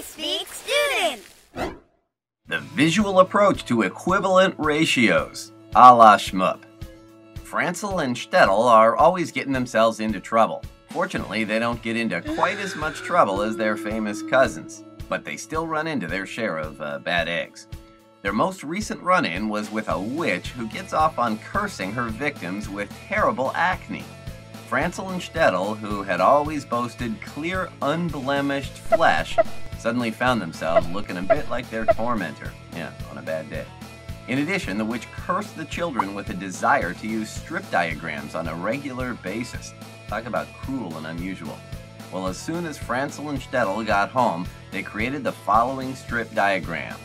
Speak Student! The visual approach to equivalent ratios, a la Shmoop. Fransel and Stetl are always getting themselves into trouble. Fortunately, they don't get into quite as much trouble as their famous cousins, but they still run into their share of bad eggs. Their most recent run-in was with a witch who gets off on cursing her victims with terrible acne. Fransel and Stetl, who had always boasted clear, unblemished flesh, suddenly found themselves looking a bit like their tormentor, on a bad day. In addition, the witch cursed the children with a desire to use strip diagrams on a regular basis. Talk about cruel and unusual. Well, as soon as Fransel and Stetl got home, they created the following strip diagram.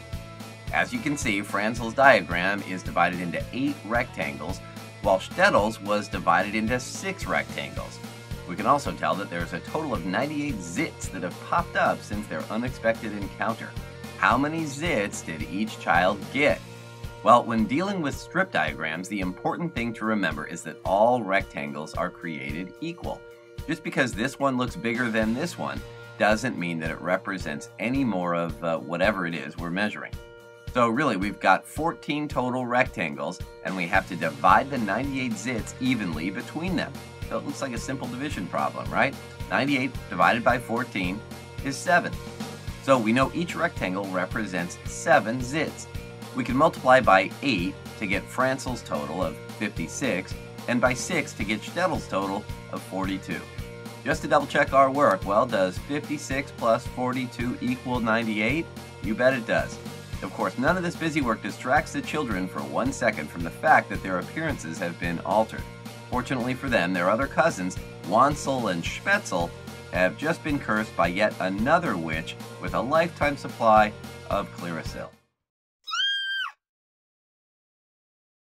As you can see, Fransel's diagram is divided into 8 rectangles, while Stetl's was divided into 6 rectangles. We can also tell that there's a total of 98 zits that have popped up since their unexpected encounter. How many zits did each child get? Well, when dealing with strip diagrams, the important thing to remember is that all rectangles are created equal. Just because this one looks bigger than this one doesn't mean that it represents any more of whatever it is we're measuring. So really, we've got 14 total rectangles, and we have to divide the 98 zits evenly between them. So it looks like a simple division problem, right? 98 divided by 14 is 7. So we know each rectangle represents 7 zits. We can multiply by 8 to get Fransel's total of 56, and by 6 to get Stetl's total of 42. Just to double check our work, well, does 56 plus 42 equal 98? You bet it does. Of course, none of this busy work distracts the children for 1 second from the fact that their appearances have been altered. Fortunately for them, their other cousins, Fransel and Stetl, have just been cursed by yet another witch with a lifetime supply of Clearasil.